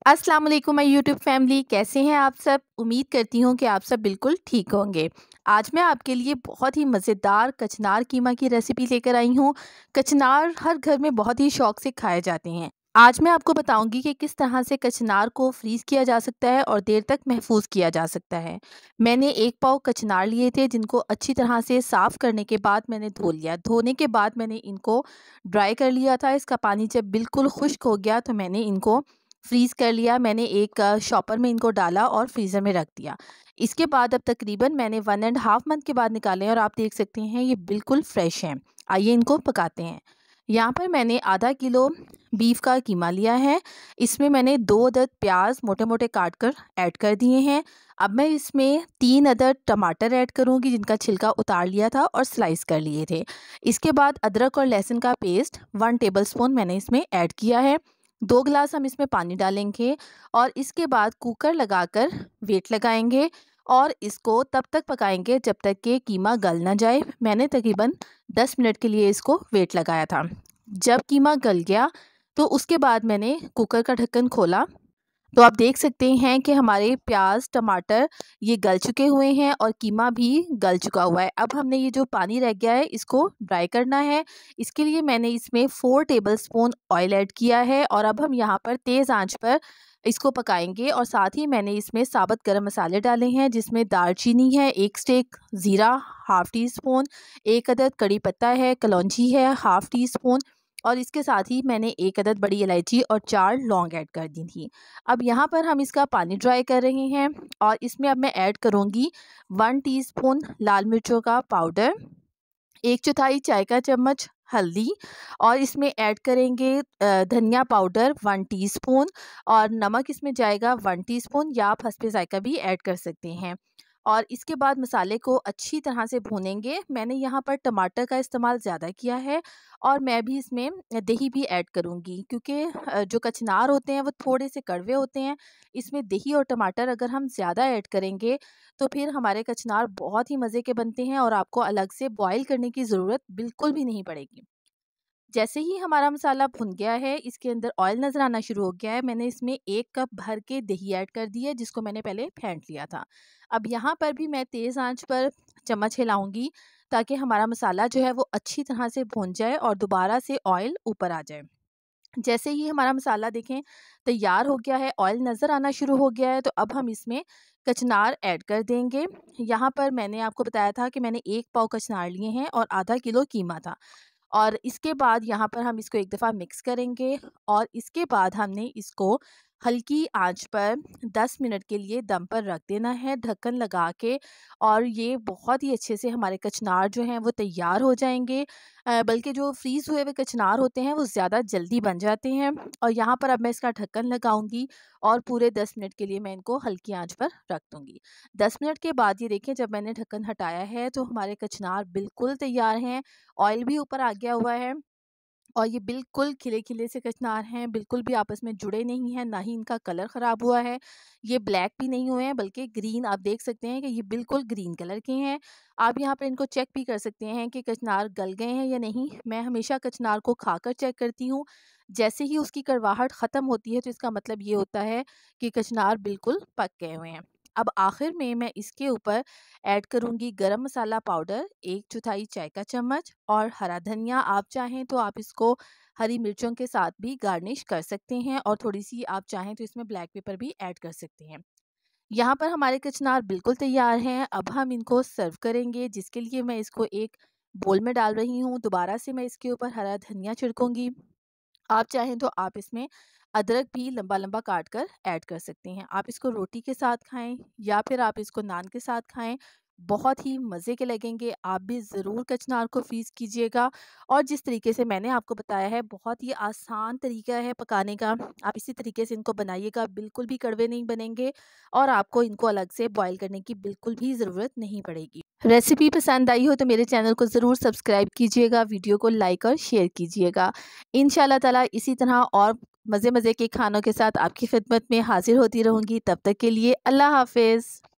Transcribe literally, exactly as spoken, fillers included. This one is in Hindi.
अस्सलाम वालेकुम माय यूट्यूब फैमिली, कैसे हैं आप सब। उम्मीद करती हूँ कि आप सब बिल्कुल ठीक होंगे। आज मैं आपके लिए बहुत ही मज़ेदार कचनार कीमा की रेसिपी लेकर आई हूँ। कचनार हर घर में बहुत ही शौक से खाए जाते हैं। आज मैं आपको बताऊंगी कि किस तरह से कचनार को फ्रीज़ किया जा सकता है और देर तक महफूज किया जा सकता है। मैंने एक पाव कचनार लिए थे, जिनको अच्छी तरह से साफ़ करने के बाद मैंने धो लिया। धोने के बाद मैंने इनको ड्राई कर लिया था। इसका पानी जब बिल्कुल खुश्क हो गया तो मैंने इनको फ्रीज़ कर लिया। मैंने एक शॉपर में इनको डाला और फ्रीज़र में रख दिया। इसके बाद अब तकरीबन मैंने वन एंड हाफ मंथ के बाद निकाले हैं और आप देख सकते हैं ये बिल्कुल फ्रेश हैं। आइए इनको पकाते हैं। यहाँ पर मैंने आधा किलो बीफ का कीमा लिया है। इसमें मैंने दो अदद प्याज मोटे मोटे काट कर ऐड कर दिए हैं। अब मैं इसमें तीन अदद टमाटर ऐड करूँगी, जिनका छिलका उतार लिया था और स्लाइस कर लिए थे। इसके बाद अदरक और लहसुन का पेस्ट वन टेबल स्पून मैंने इसमें ऐड किया है। दो गिलास हम इसमें पानी डालेंगे और इसके बाद कुकर लगाकर वेट लगाएंगे और इसको तब तक पकाएंगे जब तक कि कीमा गल ना जाए। मैंने तकरीबन दस मिनट के लिए इसको वेट लगाया था। जब कीमा गल गया तो उसके बाद मैंने कुकर का ढक्कन खोला, तो आप देख सकते हैं कि हमारे प्याज टमाटर ये गल चुके हुए हैं और कीमा भी गल चुका हुआ है। अब हमने ये जो पानी रह गया है इसको ड्राई करना है। इसके लिए मैंने इसमें फोर टेबलस्पून ऑयल ऐड किया है और अब हम यहाँ पर तेज़ आंच पर इसको पकाएंगे। और साथ ही मैंने इसमें साबुत गरम मसाले डाले हैं, जिसमें दालचीनी है एक स्टिक, ज़ीरा हाफ़ टी स्पून, एक अदद कड़ी पत्ता है, कलौंजी है हाफ़ टी स्पून और इसके साथ ही मैंने एक अदद बड़ी इलायची और चार लौंग ऐड कर दी थी। अब यहाँ पर हम इसका पानी ड्राई कर रहे हैं और इसमें अब मैं ऐड करूँगी वन टीस्पून लाल मिर्चों का पाउडर, एक चौथाई चाय का चम्मच हल्दी और इसमें ऐड करेंगे धनिया पाउडर वन टीस्पून और नमक इसमें जाएगा वन टीस्पून, या आप हस्बे जायका भी ऐड कर सकते हैं। और इसके बाद मसाले को अच्छी तरह से भूनेंगे। मैंने यहाँ पर टमाटर का इस्तेमाल ज़्यादा किया है और मैं भी इसमें दही भी ऐड करूँगी, क्योंकि जो कचनार होते हैं वो थोड़े से कड़वे होते हैं। इसमें दही और टमाटर अगर हम ज़्यादा ऐड करेंगे तो फिर हमारे कचनार बहुत ही मज़े के बनते हैं और आपको अलग से बॉईल करने की ज़रूरत बिल्कुल भी नहीं पड़ेगी। जैसे ही हमारा मसाला भुन गया है, इसके अंदर ऑयल नज़र आना शुरू हो गया है, मैंने इसमें एक कप भर के दही ऐड कर दी है, जिसको मैंने पहले फेंट लिया था। अब यहाँ पर भी मैं तेज़ आंच पर चम्मच हिलाऊंगी ताकि हमारा मसाला जो है वो अच्छी तरह से भुन जाए और दोबारा से ऑयल ऊपर आ जाए। जैसे ही हमारा मसाला देखें तैयार हो गया है, ऑयल नज़र आना शुरू हो गया है, तो अब हम इसमें कचनार ऐड कर देंगे। यहाँ पर मैंने आपको बताया था कि मैंने एक पाव कचनार लिए हैं और आधा किलो कीमा था। और इसके बाद यहाँ पर हम इसको एक दफ़ा मिक्स करेंगे और इसके बाद हमने इसको हल्की आंच पर दस मिनट के लिए दम पर रख देना है ढक्कन लगा के। और ये बहुत ही अच्छे से हमारे कचनार जो हैं वो तैयार हो जाएंगे। अ, बल्कि जो फ्रीज़ हुए हुए कचनार होते हैं वो ज़्यादा जल्दी बन जाते हैं। और यहाँ पर अब मैं इसका ढक्कन लगाऊंगी और पूरे दस मिनट के लिए मैं इनको हल्की आंच पर रख दूँगी। दस मिनट के बाद ये देखें, जब मैंने ढक्कन हटाया है तो हमारे कचनार बिल्कुल तैयार हैं। ऑयल भी ऊपर आ गया हुआ है और ये बिल्कुल खिले-खिले से कचनार हैं, बिल्कुल भी आपस में जुड़े नहीं हैं, ना ही इनका कलर ख़राब हुआ है। ये ब्लैक भी नहीं हुए हैं, बल्कि ग्रीन, आप देख सकते हैं कि ये बिल्कुल ग्रीन कलर के हैं। आप यहाँ पे इनको चेक भी कर सकते हैं कि कचनार गल गए हैं या नहीं। मैं हमेशा कचनार को खाकर चेक करती हूँ। जैसे ही उसकी कड़वाहट ख़त्म होती है तो इसका मतलब ये होता है कि कचनार बिल्कुल पक गए हुए हैं। अब आखिर में मैं इसके ऊपर ऐड करूँगी गरम मसाला पाउडर एक चौथाई चाय का चम्मच और हरा धनिया। आप चाहें तो आप इसको हरी मिर्चों के साथ भी गार्निश कर सकते हैं और थोड़ी सी आप चाहें तो इसमें ब्लैक पेपर भी ऐड कर सकते हैं। यहाँ पर हमारे कचनार बिल्कुल तैयार हैं। अब हम इनको सर्व करेंगे, जिसके लिए मैं इसको एक बोल में डाल रही हूँ। दोबारा से मैं इसके ऊपर हरा धनिया छिड़कूंगी। आप चाहें तो आप इसमें अदरक भी लंबा लंबा काट कर ऐड कर सकते हैं। आप इसको रोटी के साथ खाएं या फिर आप इसको नान के साथ खाएं, बहुत ही मज़े के लगेंगे। आप भी ज़रूर कचनार को फ्रीज़ कीजिएगा और जिस तरीके से मैंने आपको बताया है बहुत ही आसान तरीका है पकाने का। आप इसी तरीके से इनको बनाइएगा, बिल्कुल भी कड़वे नहीं बनेंगे और आपको इनको अलग से बॉईल करने की बिल्कुल भी ज़रूरत नहीं पड़ेगी। रेसिपी पसंद आई हो तो मेरे चैनल को ज़रूर सब्सक्राइब कीजिएगा, वीडियो को लाइक और शेयर कीजिएगा। इंशाल्लाह ताला इसी तरह और मज़े मज़े के खानों के साथ आपकी खिदमत में हाजिर होती रहूँगी। तब तक के लिए अल्लाह हाफ़िज़।